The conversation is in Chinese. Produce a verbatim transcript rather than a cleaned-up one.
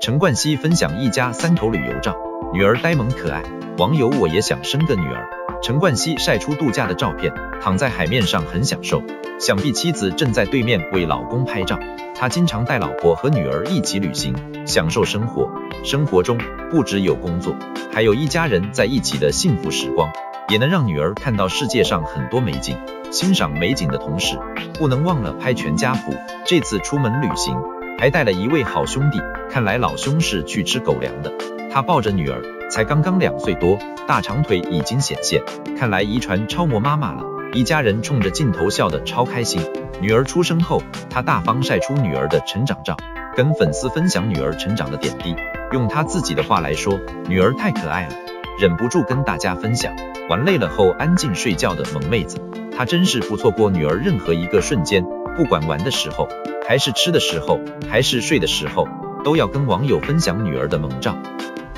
陈冠希分享一家三口旅游照，女儿呆萌可爱，网友我也想生个女儿。陈冠希晒出度假的照片，躺在海面上很享受，想必妻子正在对面为老公拍照。他经常带老婆和女儿一起旅行，享受生活。生活中不只有工作，还有一家人在一起的幸福时光，也能让女儿看到世界上很多美景。欣赏美景的同时，不能忘了拍全家福。这次出门旅行还带了一位好兄弟，看来老兄是去吃狗粮的。他抱着女儿，才刚刚两岁多，大长腿已经显现，看来遗传超模妈妈了。一家人冲着镜头笑得超开心。女儿出生后，他大方晒出女儿的成长照，跟粉丝分享女儿成长的点滴。用他自己的话来说，女儿太可爱了，忍不住跟大家分享。玩累了后安静睡觉的萌妹子，她真是不错过女儿任何一个瞬间，不管玩的时候，还是吃的时候，还是睡的时候，都要跟网友分享女儿的萌照。